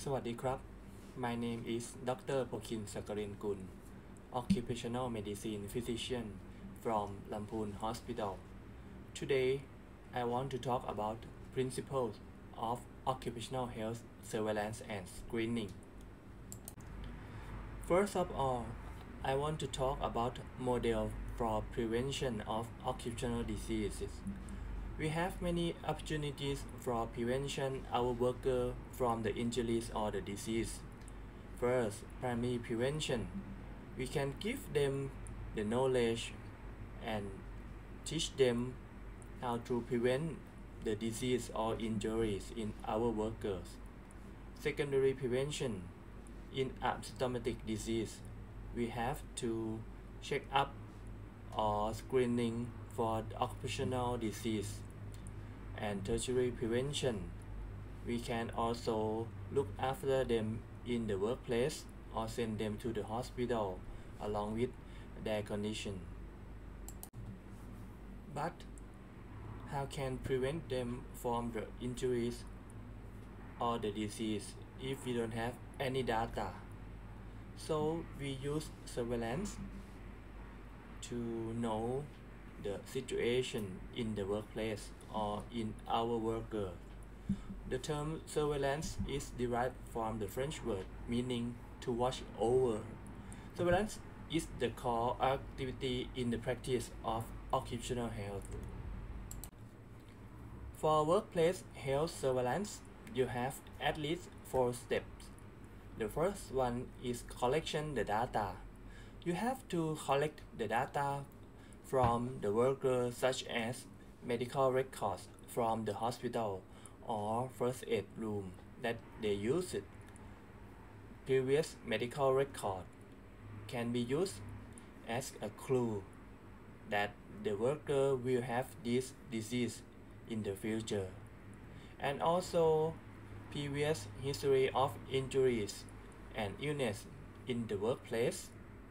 สวัสดีครับ My name is Dr.Pokin Sakarinkhul, Occupational Medicine Physician from Lamphun Hospital. Today, I want to talk about principles of occupational health surveillance and screening. First of all, I want to talk about model for prevention of occupational diseases. We have many opportunities for prevention our worker from the injuries or the disease. First, primary prevention. We can give them the knowledge and teach them how to prevent the disease or injuries in our workers. Secondary prevention. In asymptomatic disease, we have to check up or screening for occupational disease. And tertiary prevention, we can also look after them in the workplace or send them to the hospital along with their condition. But how can prevent them from the injuries or the disease if we don't have any data? So we use surveillance to know the situation in the workplace or in our worker. The term surveillance is derived from the French word meaning to watch over. Surveillance is the core activity in the practice of occupational health. For workplace health surveillance, you have at least 4 steps. The first one is collection the data. You have to collect the data from the worker, such as medical records from the hospital or first aid room that they used. Previous medical record can be used as a clue that the worker will have this disease in the future, and also previous history of injuries and illness in the workplace.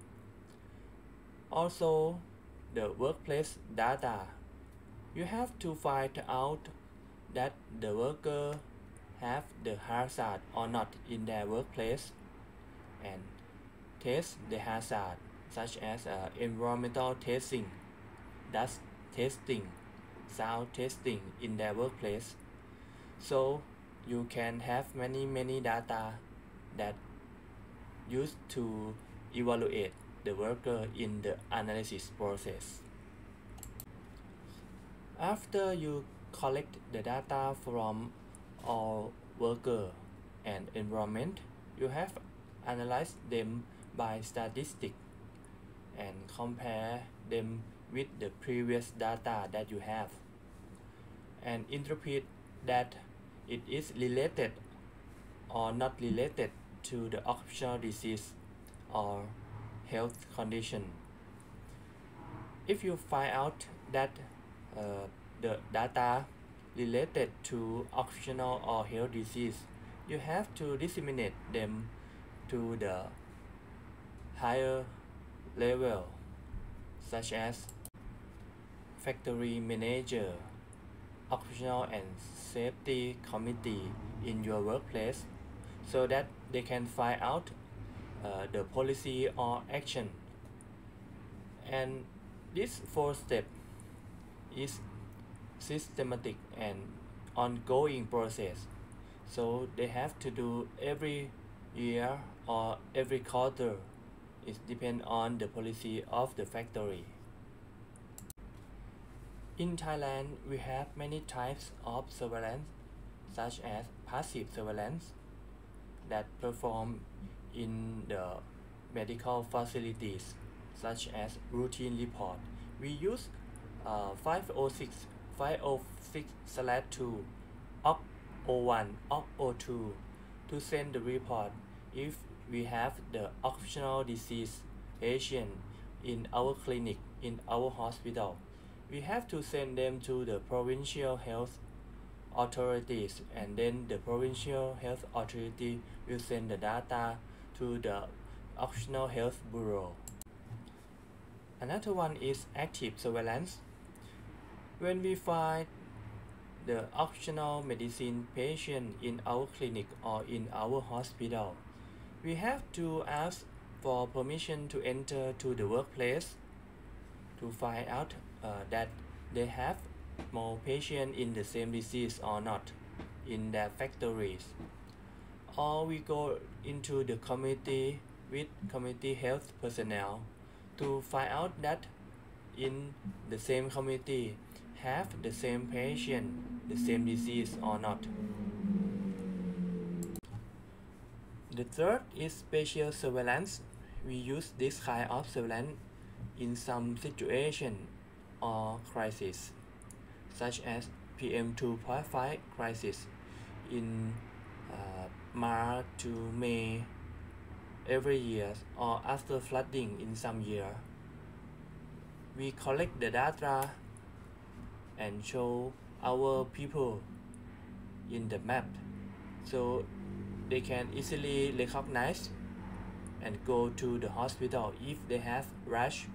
Also, the workplace data. You have to find out that the worker have the hazard or not in their workplace and test the hazard, such as environmental testing, dust testing, sound testing in their workplace. So you can have many data that used to evaluate the worker in the analysis process. After you collect the data from all worker and environment, you have analyzed them by statistics and compare them with the previous data that you have and interpret that it is related or not related to the occupational disease or health condition. If you find out that the data related to occupational or health disease, you have to disseminate them to the higher level, such as factory manager, occupational and safety committee in your workplace, so that they can find out the policy or action. And this 4 step is systematic and ongoing process, so they have to do every year or every quarter. It depends on the policy of the factory. In Thailand, we have many types of surveillance, such as passive surveillance that perform in the medical facilities, such as routine report. We use 506, 506/2, OC01, OC02 to send the report if we have the occupational disease patient in our clinic, in our hospital. We have to send them to the provincial health authorities, and then the provincial health authority will send the data to the Occupational Health Bureau. Another one is active surveillance. When we find the occupational medicine patient in our clinic or in our hospital, we have to ask for permission to enter to the workplace to find out that they have more patients in the same disease or not in their factories. Or we go into the community with community health personnel to find out that in the same community have the same patient, the same disease or not. The third is spatial surveillance. We use this kind of surveillance in some situation or crisis, such as PM2.5 crisis in March to May every year, or after flooding in some year. We collect the data and show our people in the map so they can easily recognize and go to the hospital if they have rash,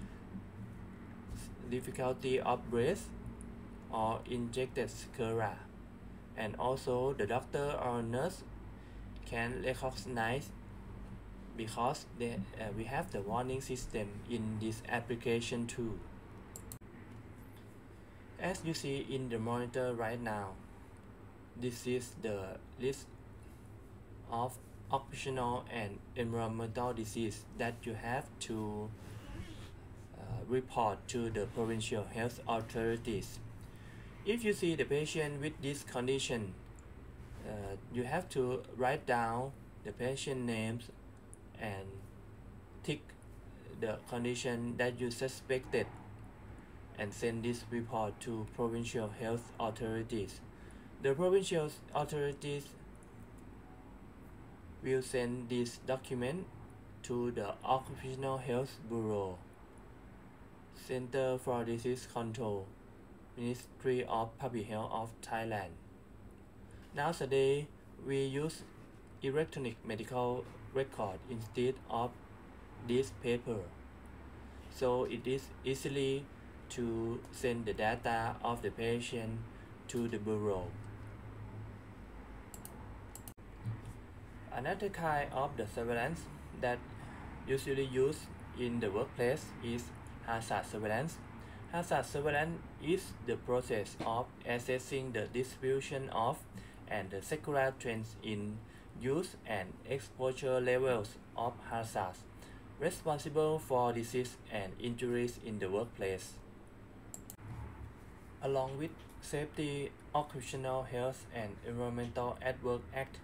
difficulty of breath, or injected sclera. And also the doctor or nurse can recognize because we have the warning system in this application too. As you see in the monitor right now, this is the list of occupational and environmental disease that you have to report to the provincial health authorities. If you see the patient with this condition, you have to write down the patient names and tick the condition that you suspected and send this report to provincial health authorities. The provincial authorities will send this document to the Occupational Health Bureau, Center for Disease Control, Ministry of Public Health of Thailand. Nowadays, we use electronic medical record instead of this paper, so it is easily to send the data of the patient to the bureau. Another kind of the surveillance that usually used in the workplace is hazard surveillance. Hazard surveillance is the process of assessing the distribution of and the secular trends in use and exposure levels of hazards responsible for disease and injuries in the workplace. Along with Safety, Occupational Health and Environmental at Work Act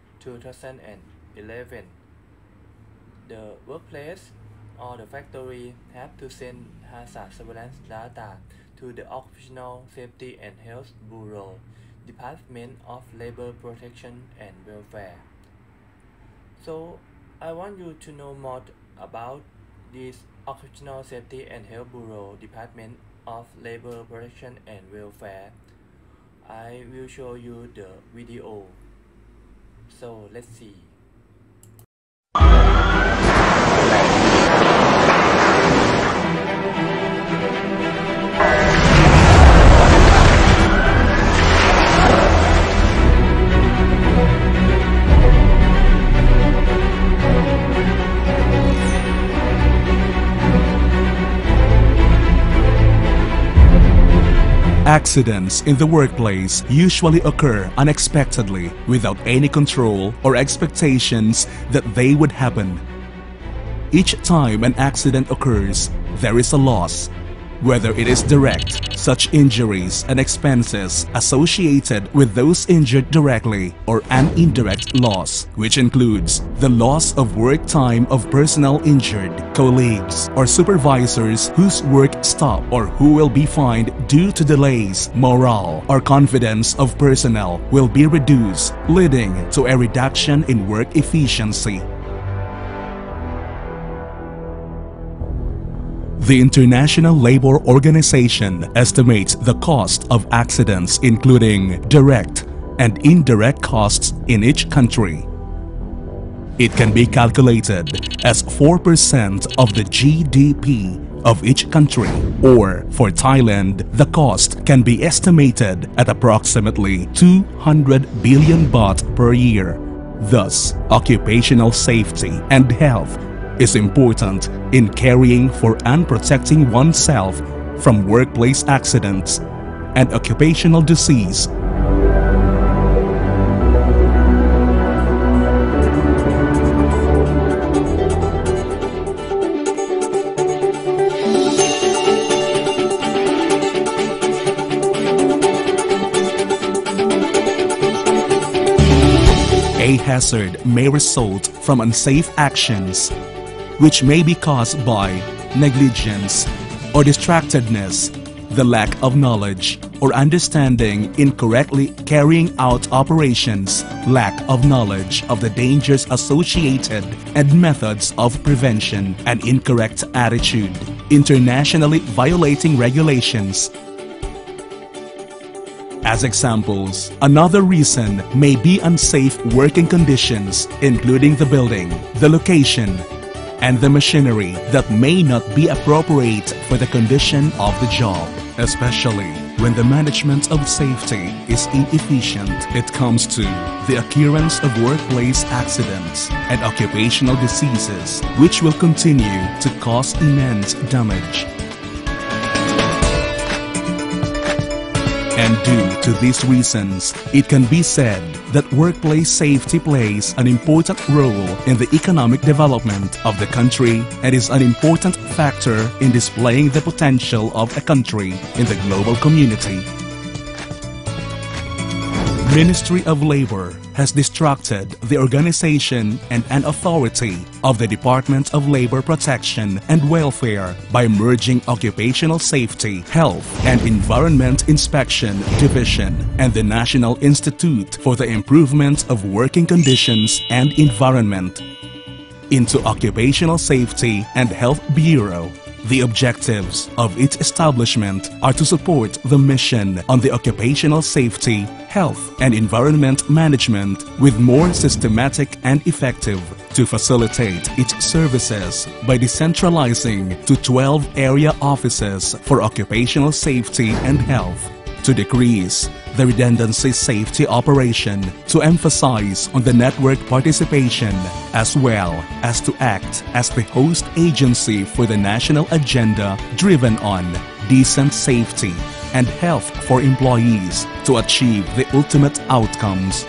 2011, the workplace or the factory have to send hazard surveillance data to the Occupational Safety and Health Bureau, Department of Labor Protection and Welfare. So I want you to know more about this Occupational Safety and Health Bureau, Department of Labor Protection and Welfare. I will show you the video. So let's see. Accidents in the workplace usually occur unexpectedly without any control or expectations that they would happen. Each time an accident occurs, there is a loss, whether it is direct, such injuries and expenses associated with those injured directly, or an indirect loss, which includes the loss of work time of personnel injured, colleagues or supervisors whose work stopped or who will be fined due to delays. Morale or confidence of personnel will be reduced, leading to a reduction in work efficiency. The International Labour Organization estimates the cost of accidents, including direct and indirect costs in each country. It can be calculated as 4% of the GDP of each country, or for Thailand, the cost can be estimated at approximately 200 billion baht per year. Thus, occupational safety and health is important in caring for and protecting oneself from workplace accidents and occupational disease. A hazard may result from unsafe actions, which may be caused by negligence or distractedness, the lack of knowledge or understanding in correctly carrying out operations, lack of knowledge of the dangers associated and methods of prevention, and incorrect attitude, internationally violating regulations. As examples, another reason may be unsafe working conditions, including the building, the location, and the machinery that may not be appropriate for the condition of the job. Especially when the management of safety is inefficient, it comes to the occurrence of workplace accidents and occupational diseases, which will continue to cause immense damage. And due to these reasons, it can be said that workplace safety plays an important role in the economic development of the country and is an important factor in displaying the potential of a country in the global community. Ministry of Labor has destructed the organization and an authority of the Department of Labor Protection and Welfare by merging Occupational Safety, Health and Environment Inspection Division and the National Institute for the Improvement of Working Conditions and Environment into Occupational Safety and Health Bureau. The objectives of its establishment are to support the mission on the occupational safety, health, and environment management with more systematic and effective, to facilitate its services by decentralizing to 12 area offices for occupational safety and health, to decrease the redundancy safety operation, to emphasize on the network participation, as well as to act as the host agency for the national agenda driven on decent safety and health for employees to achieve the ultimate outcomes.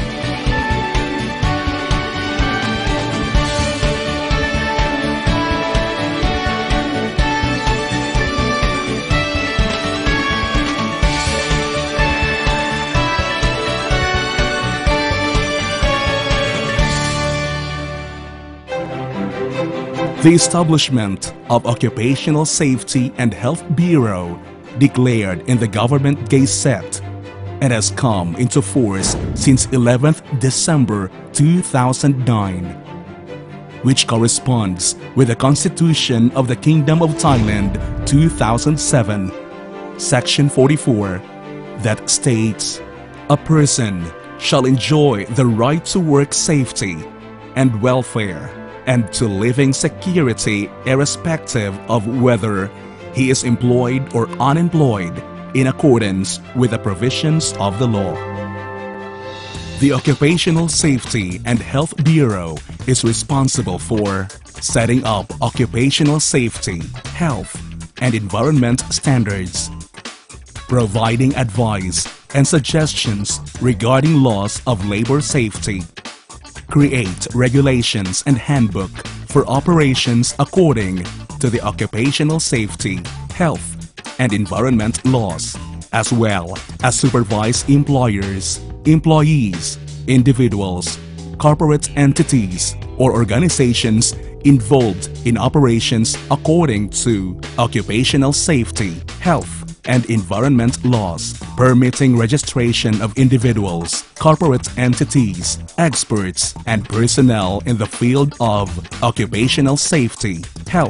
The establishment of Occupational Safety and Health Bureau declared in the Government Gazette and has come into force since 11th December 2009, which corresponds with the Constitution of the Kingdom of Thailand 2007, Section 44, that states, "A person shall enjoy the right to work safety and welfare and to living security irrespective of whether he is employed or unemployed in accordance with the provisions of the law." The Occupational Safety and Health Bureau is responsible for setting up occupational safety, health, and environment standards, providing advice and suggestions regarding laws of labor safety, create regulations and handbook for operations according to the occupational safety, health, and environment laws, as well as supervise employers, employees, individuals, corporate entities, or organizations involved in operations according to occupational safety, health, and environment laws, permitting registration of individuals, corporate entities, experts, and personnel in the field of occupational safety, health,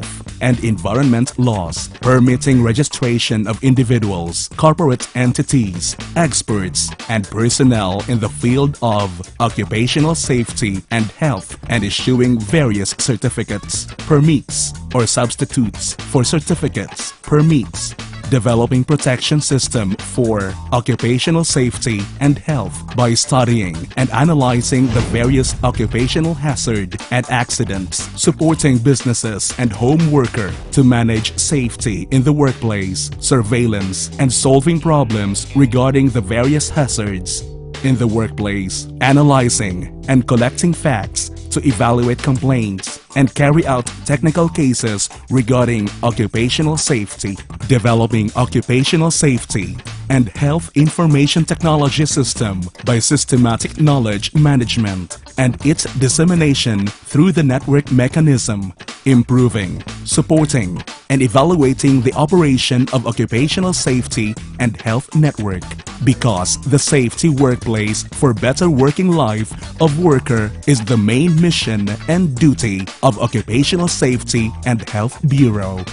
and environment laws, permitting registration of individuals, corporate entities, experts, and personnel in the field of occupational safety and health, and issuing various certificates, permits, or substitutes for certificates, permits, developing protection system for occupational safety and health by studying and analyzing the various occupational hazard and accidents, supporting businesses and home worker to manage safety in the workplace, surveillance, and solving problems regarding the various hazards in the workplace, analyzing and collecting facts to evaluate complaints and carry out technical cases regarding occupational safety, developing occupational safety and health information technology system by systematic knowledge management and its dissemination through the network mechanism, improving, supporting, and evaluating the operation of occupational safety and health network, because the safety workplace for better working life of worker is the main mission and duty of Occupational Safety and Health Bureau.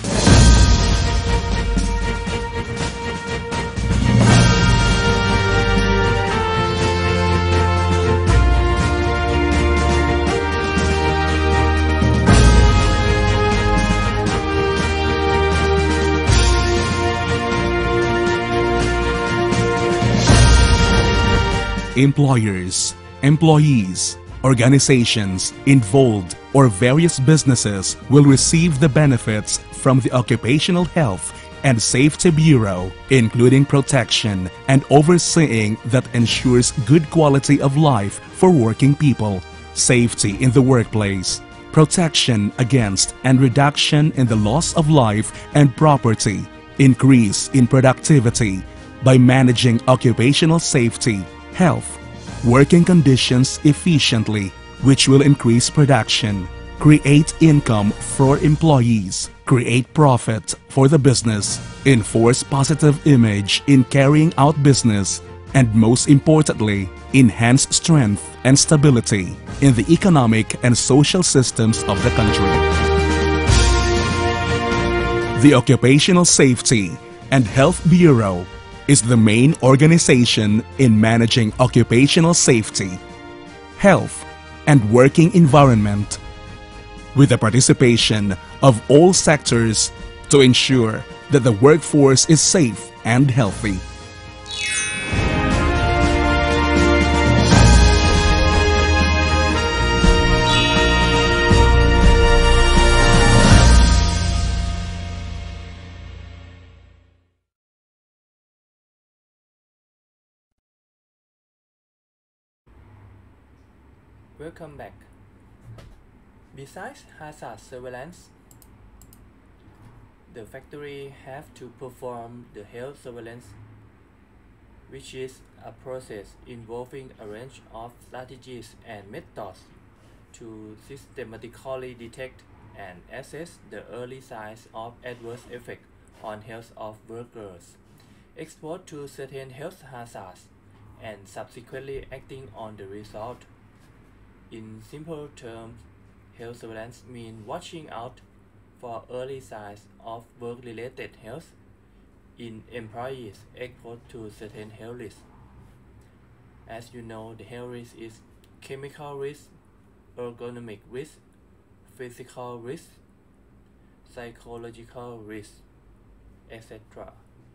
Employers, employees, organizations involved, or various businesses will receive the benefits from the Occupational Health and Safety Bureau, including protection and overseeing that ensures good quality of life for working people, safety in the workplace, protection against and reduction in the loss of life and property, increase in productivity by managing occupational safety, health, working conditions efficiently, which will increase production, create income for employees, create profit for the business, enforce positive image in carrying out business, and most importantly, enhance strength and stability in the economic and social systems of the country. The Occupational Safety and Health Bureau is the main organization in managing occupational safety, health, and working environment, with the participation of all sectors to ensure that the workforce is safe and healthy. Welcome back. Besides hazard surveillance, the factory have to perform the health surveillance, which is a process involving a range of strategies and methods to systematically detect and assess the early signs of adverse effect on health of workers exposed to certain health hazards and subsequently acting on the result. In simple terms, health surveillance means watching out for early signs of work-related health in employees exposed to certain health risks. As you know, the health risk is chemical risk, ergonomic risk, physical risk, psychological risk, etc.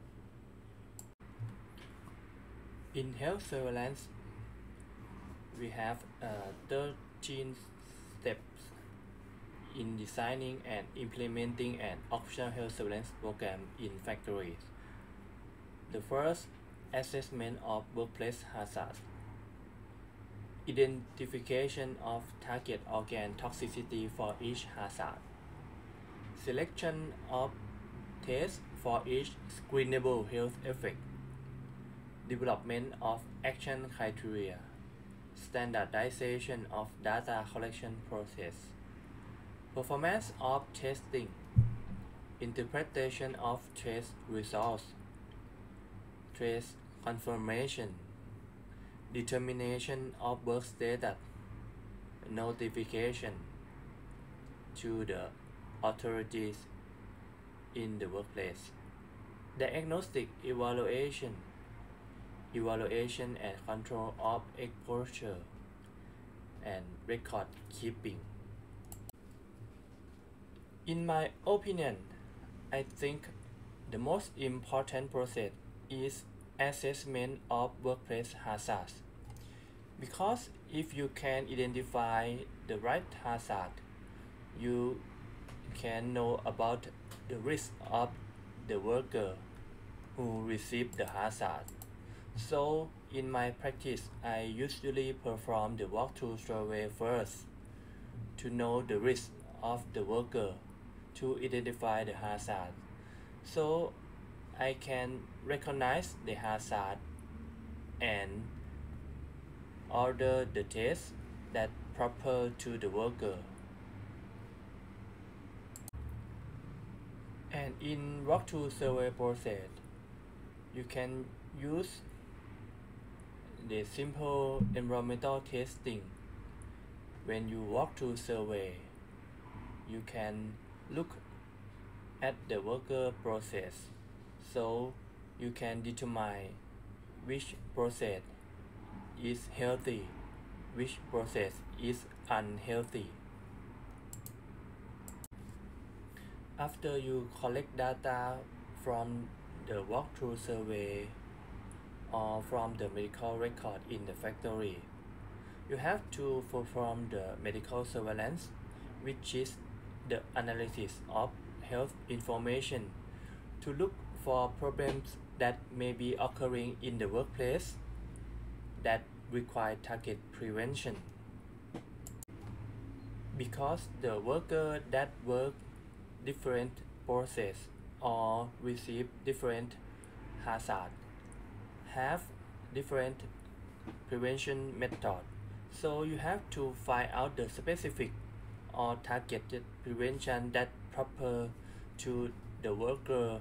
In health surveillance, we have 13 steps in designing and implementing an occupational health surveillance program in factories. The first, assessment of workplace hazards. Identification of target organ toxicity for each hazard. Selection of tests for each screenable health effect. Development of action criteria. Standardization of data collection process, performance of testing, interpretation of test results, test confirmation, determination of work status, notification to the authorities in the workplace. Diagnostic evaluation, evaluation and control of exposure, and record keeping. In my opinion, I think the most important process is assessment of workplace hazards. Because if you can identify the right hazard, you can know about the risk of the worker who received the hazard. So in my practice, I usually perform the walkthrough survey first to know the risk of the worker, to identify the hazard, so I can recognize the hazard and order the test that proper to the worker. And in walkthrough survey process, you can use the simple environmental testing. When you walk through survey, you can look at the worker process, so you can determine which process is healthy, which process is unhealthy. After you collect data from the walkthrough survey or from the medical record in the factory, you have to perform the medical surveillance, which is the analysis of health information to look for problems that may be occurring in the workplace that require target prevention. Because the worker that work different process or receive different hazard have different prevention method, so you have to find out the specific or targeted prevention that proper to the worker.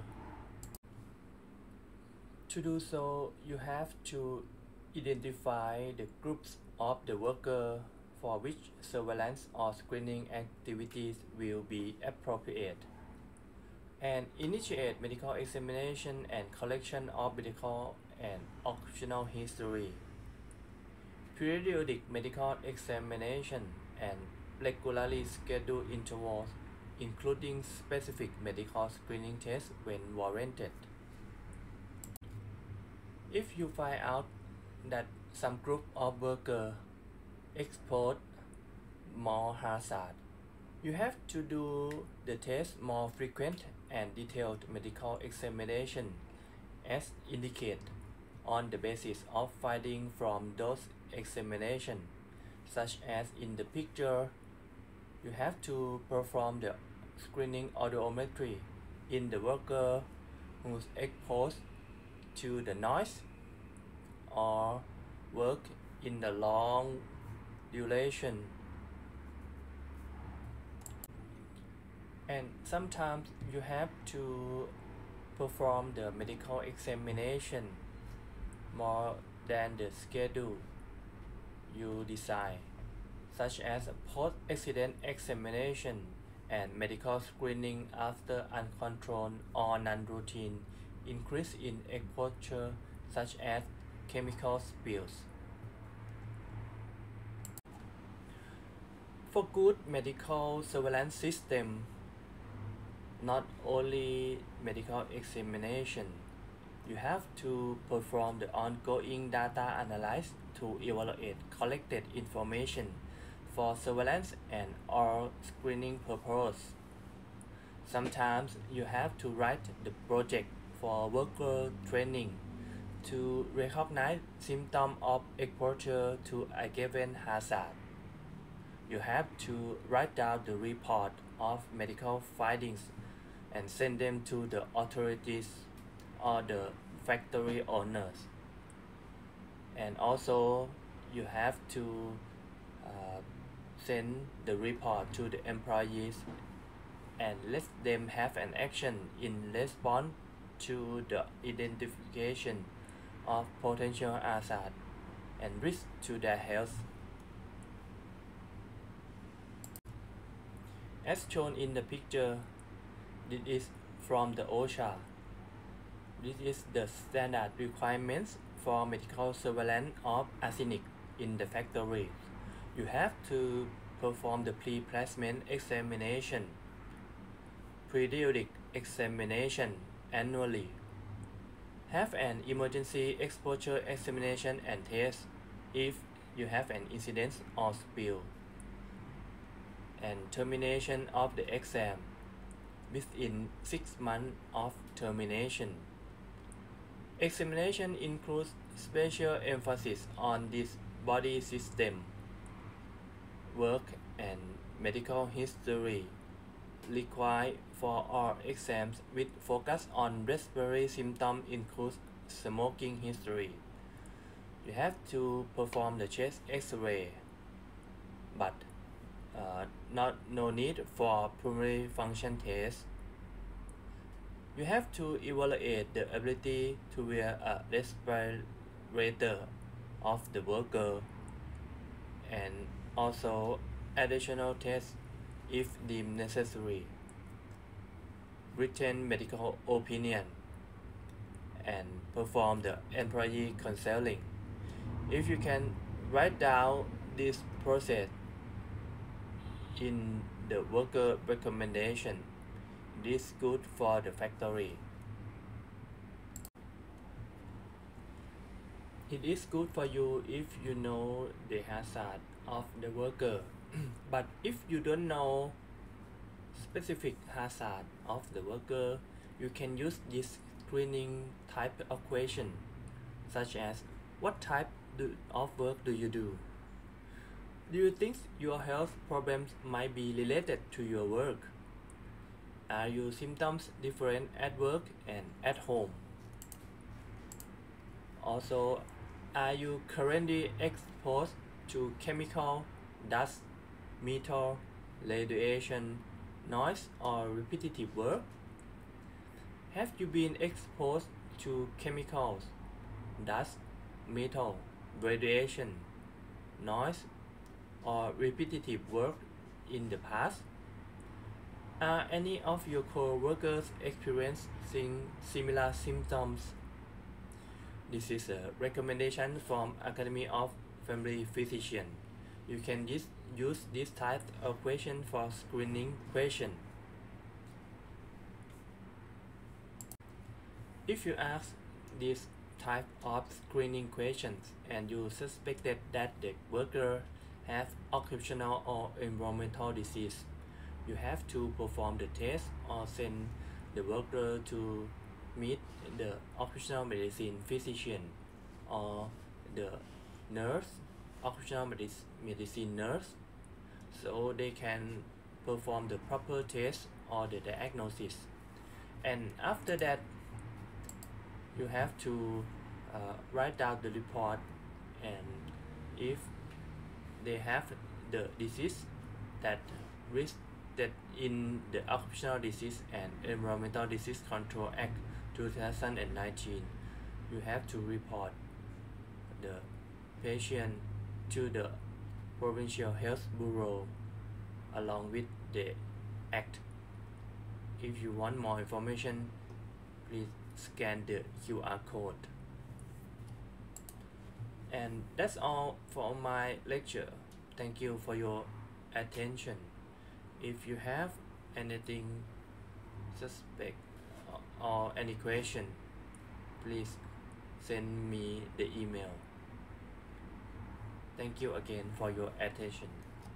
To do so, you have to identify the groups of the worker for which surveillance or screening activities will be appropriate, and initiate medical examination and collection of medical and occupational history, periodic medical examination, and regularly scheduled intervals, including specific medical screening tests when warranted. If you find out that some group of workers expose more hazard, you have to do the test more frequent and detailed medical examination as indicated on the basis of findings from those examinations, such as in the picture. You have to perform the screening audiometry in the worker who's exposed to the noise or work in the long duration. And sometimes you have to perform the medical examination more than the schedule you decide, such as a post-accident examination and medical screening after uncontrolled or non-routine increase in exposure, such as chemical spills. For good medical surveillance system, not only medical examination, you have to perform the ongoing data analysis to evaluate collected information for surveillance and or screening purpose. Sometimes you have to write the project for worker training to recognize symptoms of exposure to a given hazard. You have to write down the report of medical findings and send them to the authorities or the factory owners. And also you have to send the report to the employees and let them have an action in response to the identification of potential hazard and risk to their health. As shown in the picture, this is from the OSHA. This is the standard requirements for medical surveillance of arsenic in the factory. You have to perform the pre-placement examination, periodic examination annually, have an emergency exposure examination and test if you have an incident or spill, and termination of the exam within 6 months of termination. Examination includes special emphasis on this body system, work and medical history required for all exams with focus on respiratory symptoms includes smoking history. You have to perform the chest x-ray, but no need for pulmonary function test. You have to evaluate the ability to wear a respirator of the worker, and also additional tests if deemed necessary. Written medical opinion, and perform the employee counseling. If you can write down this process in the worker recommendation, it is good for the factory. It is good for you if you know the hazard of the worker. But if you don't know specific hazard of the worker, you can use this screening type of question, such as what type of work do you do? Do you think your health problems might be related to your work? Are your symptoms different at work and at home? Also, are you currently exposed to chemical, dust, metal, radiation, noise, or repetitive work? Have you been exposed to chemicals, dust, metal, radiation, noise, or repetitive work in the past? Are any of your co-workers experiencing similar symptoms? This is a recommendation from Academy of Family Physicians. You can use this type of question for screening question. If you ask this type of screening questions and you suspected that the worker has occupational or environmental disease, you have to perform the test or send the worker to meet the occupational medicine physician or the nurse, occupational medicine nurse, so they can perform the proper test or the diagnosis. And after that, you have to write down the report, and if they have the disease that listed in the Occupational Disease and Environmental Disease Control Act 2019, you have to report the patient to the Provincial Health Bureau along with the act. If you want more information, please scan the QR code. And that's all for my lecture. Thank you for your attention. If you have anything suspect or any question, please send me the email. Thank you again for your attention.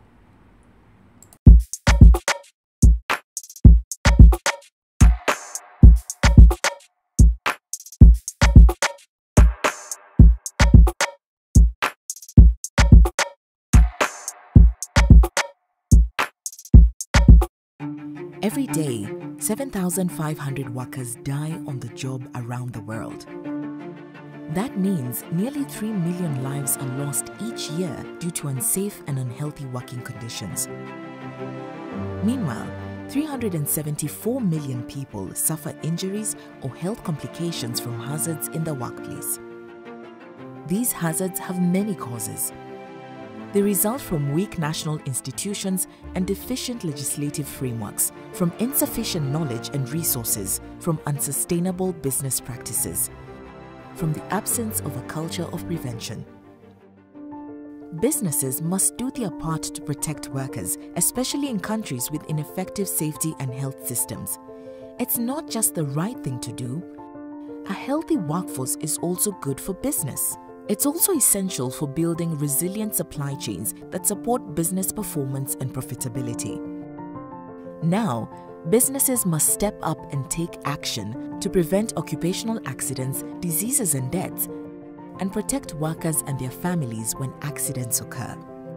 Every day, 7,500 workers die on the job around the world. That means nearly 3 million lives are lost each year due to unsafe and unhealthy working conditions. Meanwhile, 374 million people suffer injuries or health complications from hazards in the workplace. These hazards have many causes. They result from weak national institutions and deficient legislative frameworks, from insufficient knowledge and resources, from unsustainable business practices, from the absence of a culture of prevention. Businesses must do their part to protect workers, especially in countries with ineffective safety and health systems. It's not just the right thing to do. A healthy workforce is also good for business. It's also essential for building resilient supply chains that support business performance and profitability. Now, businesses must step up and take action to prevent occupational accidents, diseases and deaths, and protect workers and their families when accidents occur.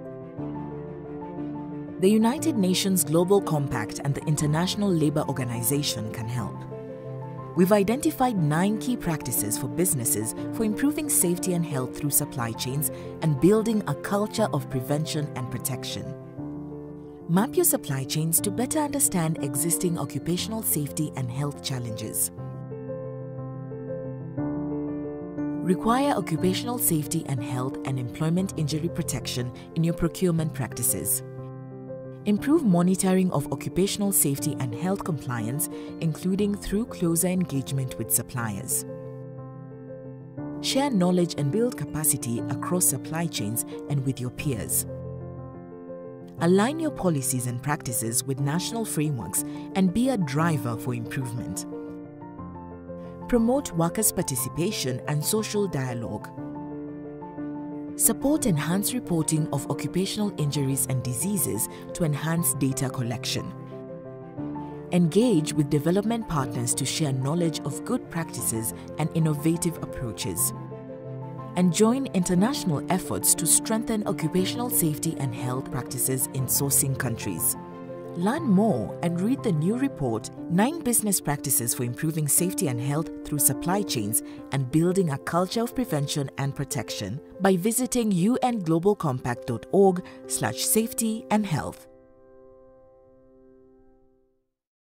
The United Nations Global Compact and the International Labour Organization can help. We've identified 9 key practices for businesses for improving safety and health through supply chains and building a culture of prevention and protection. Map your supply chains to better understand existing occupational safety and health challenges. Require occupational safety and health and employment injury protection in your procurement practices. Improve monitoring of occupational safety and health compliance, including through closer engagement with suppliers. Share knowledge and build capacity across supply chains and with your peers. Align your policies and practices with national frameworks and be a driver for improvement. Promote workers' participation and social dialogue. Support enhanced reporting of occupational injuries and diseases to enhance data collection. Engage with development partners to share knowledge of good practices and innovative approaches. And join international efforts to strengthen occupational safety and health practices in sourcing countries. Learn more and read the new report, 9 Business Practices for Improving Safety and Health Through Supply Chains and Building a Culture of Prevention and Protection by visiting unglobalcompact.org/safety and health.